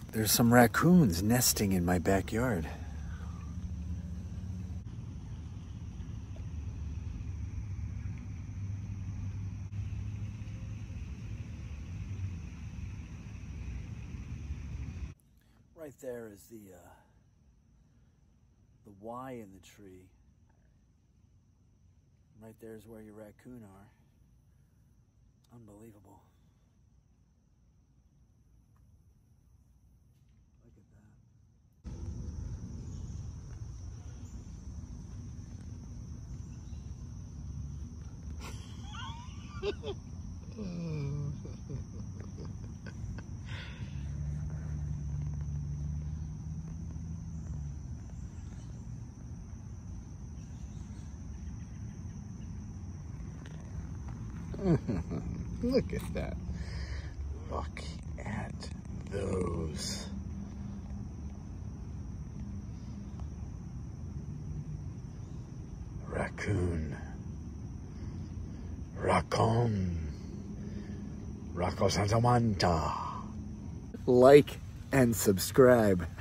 There's some raccoons nesting in my backyard. Right there is the Y in the tree. Right there is where your raccoon are. Unbelievable. Look at that. Look at that. Look at those. Raccoon. Raccoon. Rocco Santamanta. Like and subscribe.